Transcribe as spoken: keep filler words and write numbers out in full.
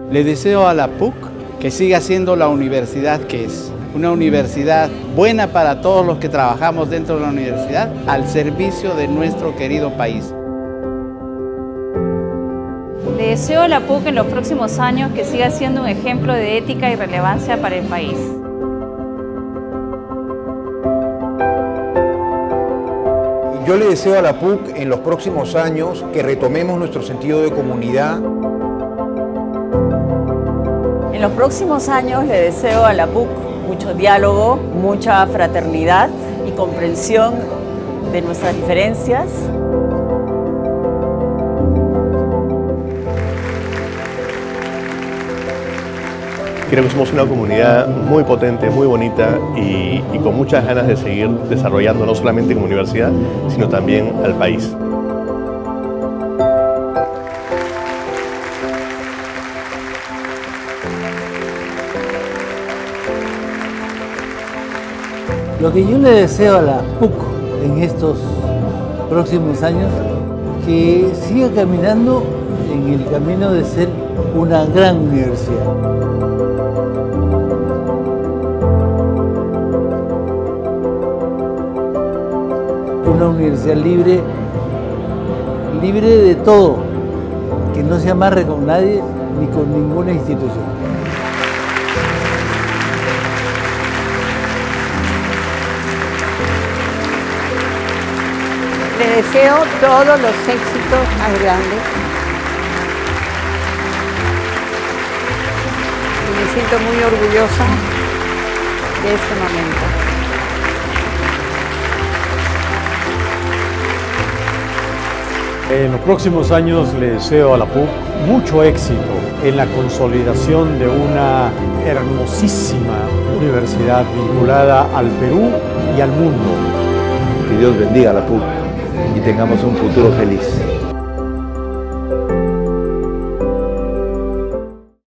Le deseo a la P U C que siga siendo la universidad que es. Una universidad buena para todos los que trabajamos dentro de la universidad, al servicio de nuestro querido país. Le deseo a la P U C en los próximos años que siga siendo un ejemplo de ética y relevancia para el país. Yo le deseo a la P U C en los próximos años que retomemos nuestro sentido de comunidad. En los próximos años le deseo a la P U C mucho diálogo, mucha fraternidad y comprensión de nuestras diferencias. Creo que somos una comunidad muy potente, muy bonita y, y con muchas ganas de seguir desarrollando no solamente como universidad, sino también al país. Lo que yo le deseo a la P U C en estos próximos años, que siga caminando en el camino de ser una gran universidad. Una universidad libre, libre de todo, que no se amarre con nadie ni con ninguna institución. Le deseo todos los éxitos más grandes. Y me siento muy orgullosa de este momento. En los próximos años le deseo a la P U C mucho éxito en la consolidación de una hermosísima universidad vinculada al Perú y al mundo. Que Dios bendiga a la P U C y tengamos un futuro feliz.